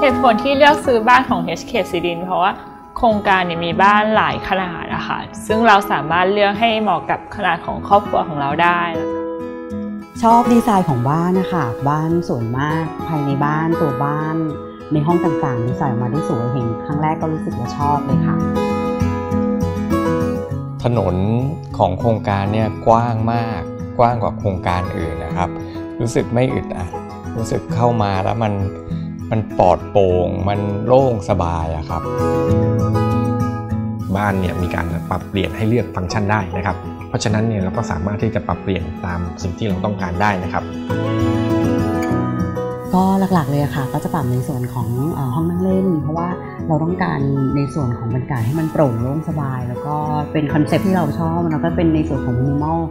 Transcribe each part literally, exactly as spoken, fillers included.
เหตุผลที่เลือกซื้อบ้านของ เอช เค ซี ดินเพราะว่าโครงการเนี่ยมีบ้านหลายขนาดอะค่ะซึ่งเราสามารถเลือกให้เหมาะกับขนาดของครอบครัวของเราได้ชอบดีไซน์ของบ้านนะคะบ้านสวยมากภายในบ้านตัวบ้านในห้องต่างๆดีไซน์ออกมาได้สวยเห็นครั้งแรกก็รู้สึกว่าชอบเลยค่ะถนนของโครงการเนี่ยกว้างมากกว้างกว่าโครงการอื่นนะครับรู้สึกไม่อึดอัดรู้สึกเข้ามาแล้วมันมันปลอดโปร่งมันโล่งสบายอะครับบ้านเนี่ยมีการปรับเปลี่ยนให้เลือกฟังก์ชันได้นะครับเพราะฉะนั้นเนี่ยเราก็สามารถที่จะปรับเปลี่ยนตามสิ่งที่เราต้องการได้นะครับก็หลักๆเลยค่ะก็จะปรับในส่วนของห้องนั่งเล่นเพราะว่าเราต้องการในส่วนของบรรยากาศให้มันโปร่งโล่งสบายแล้วก็เป็นคอนเซ็ปต์ที่เราชอบแล้วก็เป็นในส่วนของมินิมอล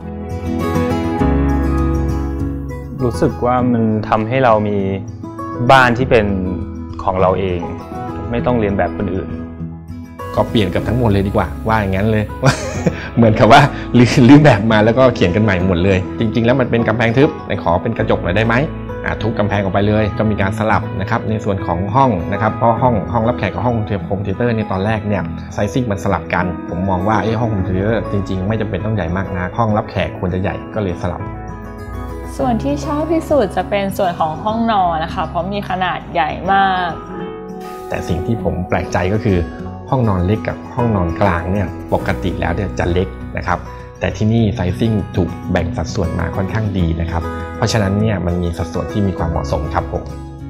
รู้สึกว่ามันทำให้เรามีบ้านที่เป็นของเราเองไม่ต้องเรียนแบบคนอื่นก็เปลี่ยนกับทั้งหมดเลยดีกว่าว่าอย่างนั้นเลยเหมือนกับว่ารื้อแบบมาแล้วก็เขียนกันใหม่หมดเลยจริงๆแล้วมันเป็นกำแพงทึบในขอเป็นกระจกหน่อยได้ไหมทุบกำแพงออกไปเลยก็มีการสลับนะครับในส่วนของห้องนะครับเพราะห้องห้องรับแขกกับห้องโฮมเทเตอร์ในตอนแรกเนี่ยไซซิ่งมันสลับกันผมมองว่าไอ้ห้องโฮมเทเตอร์จริงๆไม่จำเป็นต้องใหญ่มากนะห้องรับแขกควรจะใหญ่ก็เลยสลับส่วนที่ชอบที่สุดจะเป็นส่วนของห้องนอนนะคะเพราะมีขนาดใหญ่มากแต่สิ่งที่ผมแปลกใจก็คือห้องนอนเล็กกับห้องนอนกลางเนี่ยปกติแล้วเนี่ยจะเล็กนะครับแต่ที่นี่ไซซิ่งถูกแบ่งสัดส่วนมาค่อนข้างดีนะครับเพราะฉะนั้นเนี่ยมันมีสัดส่วนที่มีความเหมาะสมครับผม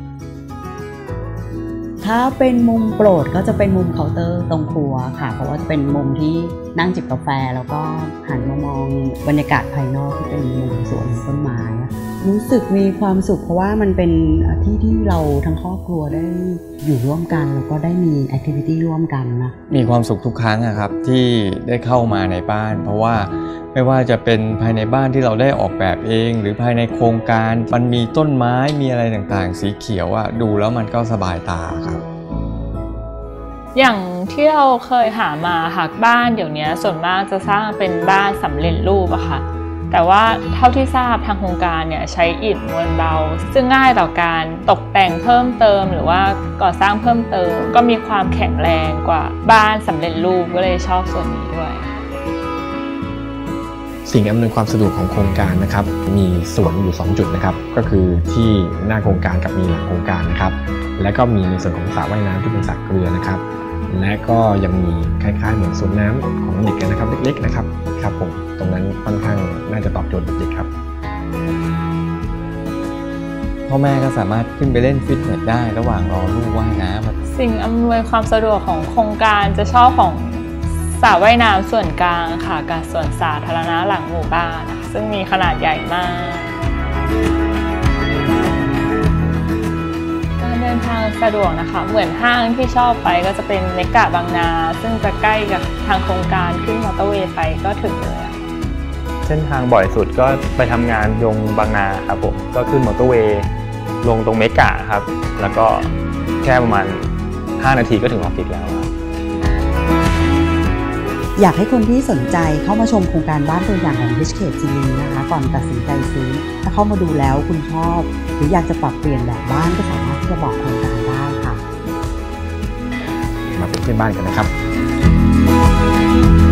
ถ้าเป็นมุมโปรดก็จะเป็นมุมเคาน์เตอร์ตรงครัวค่ะเพราะว่าจะเป็นมุมที่นั่งจิบกาแฟแล้วก็หันมามองบรรยากาศภายนอกที่เป็นมุมสวนต้นไม้รู้สึกมีความสุขเพราะว่ามันเป็นที่ที่เราทั้งครอบครัวได้อยู่ร่วมกันแล้วก็ได้มีแอคทิวิตี้ร่วมกันนะมีความสุขทุกครั้งครับที่ได้เข้ามาในบ้านเพราะว่าไม่ว่าจะเป็นภายในบ้านที่เราได้ออกแบบเองหรือภายในโครงการมันมีต้นไม้มีอะไรต่างๆสีเขียวอะดูแล้วมันก็สบายตาครับอย่างที่เราเคยหามาค่ะบ้านเดี๋ยวนี้ส่วนมากจะสร้างเป็นบ้านสำเร็จรูปอะค่ะแต่ว่าเท่าที่ทราบทางโครงการเนี่ยใช้อิฐมวลเบาซึ่งง่ายต่อการตกแต่งเพิ่มเติมหรือว่าก่อสร้างเพิ่มเติมก็มีความแข็งแรงกว่าบ้านสำเร็จรูปก็เลยชอบส่วนนี้ด้วยสิ่งอำนวยความสะดวกของโครงการนะครับมีสวนอยู่สองจุดนะครับก็คือที่หน้าโครงการกับมีหลังโครงการนะครับและก็มีในส่วนของสระว่ายน้ำที่เป็นสระเกลือนะครับและก็ยังมีคล้ายๆเหมือนสวนน้ำของเด็กนะครับเล็กๆนะครับครับผมตรงนั้นค่อนข้างน่าจะตอบโจทย์เด็กๆครับพ่อแม่ก็สามารถขึ้นไปเล่นฟิตเนสได้ระหว่างรอลูกว่ายน้ำสิ่งอำนวยความสะดวกของโครงการจะชอบของสระว่ายน้ำส่วนกลางค่ะกับส่วนสาธารณะหลังหมู่บ้านซึ่งมีขนาดใหญ่มากการเดินทางสะดวกนะคะเหมือนห้างที่ชอบไปก็จะเป็นเมกะบางนาซึ่งจะใกล้กับทางโครงการขึ้นมอเตอร์เวย์ไปก็ถึงเลยเส้นทางบ่อยสุดก็ไปทำงานยงบางนาครับผมก็ขึ้นมอเตอร์เวย์ลงตรงเมกะครับแล้วก็แค่ประมาณห้านาทีก็ถึงออฟฟิศแล้วอยากให้คนที่สนใจเข้ามาชมโครงการบ้านตัวอย่างของ เอช เค ซี ดินนะคะก่อนตัดสินใจซื้อถ้าเข้ามาดูแล้วคุณชอบหรืออยากจะปรับเปลี่ยนแบบบ้านก็สามารถที่จะบอกโครงการได้ค่ะมาเป็นเพื่อนบ้านกันนะครับ